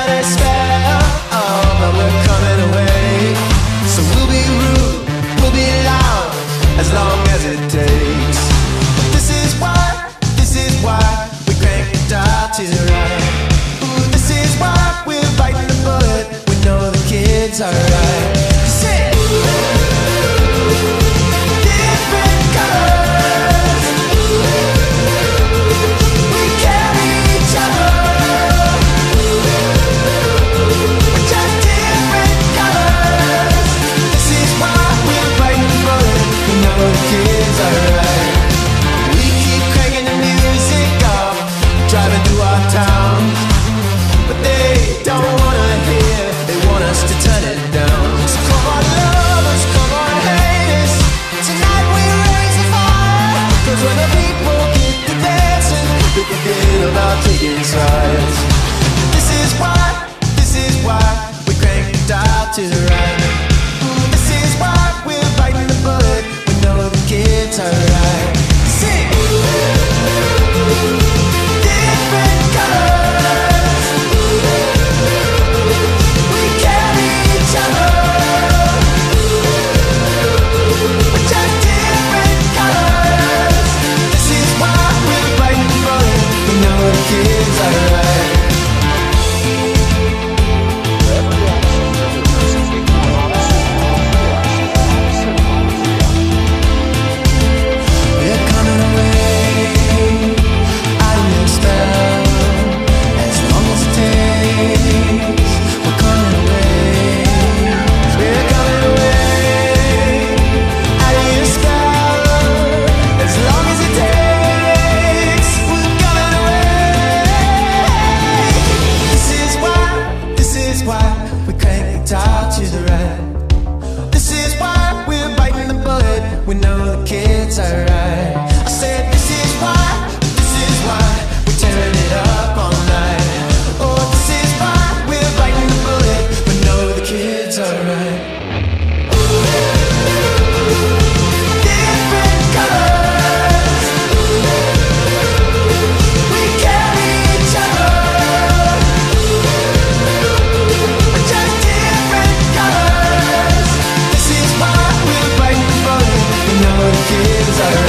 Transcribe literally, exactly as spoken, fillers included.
a spell, oh, but we're coming away. So we'll be rude, we'll be loud, as long as it takes. But this is why, this is why we crank the dial to the right. Ooh, this is why we're biting the bullet. We know the kids are right. Sit. Different colors, we carry each other. We're just different colors. This is why we're biting the bullet. We know the kids are right. We keep cranking the music up, driving through our town, but they don't wanna hear. They want us to turn it down. So come on, lovers, come on, haters. Tonight we raise the fire. 'Cause when the people get to dancing, they forget about taking sides. This is why, this is why we crank the dial to the right. This is why we're biting the bullet. We know the kids are right. Sing. Different colors, we carry each other. We're just different colors. This is why we're biting the bullet. We know the kids are right. We're coming away out of your spell, as long as it takes. We're coming away. We're coming away out of your spell, as long as it takes. We're coming away. This is why, this is why we crank the dial to the right. This is why we're biting the bullet. We know the kids are right. I said this is why, this is why we're tearing it up all night. Oh, this is why we're biting the bullet. We know the kids are right. Different colors, we carry each other. We're just different colors. This is why we're biting the bullet. We know the kids are right.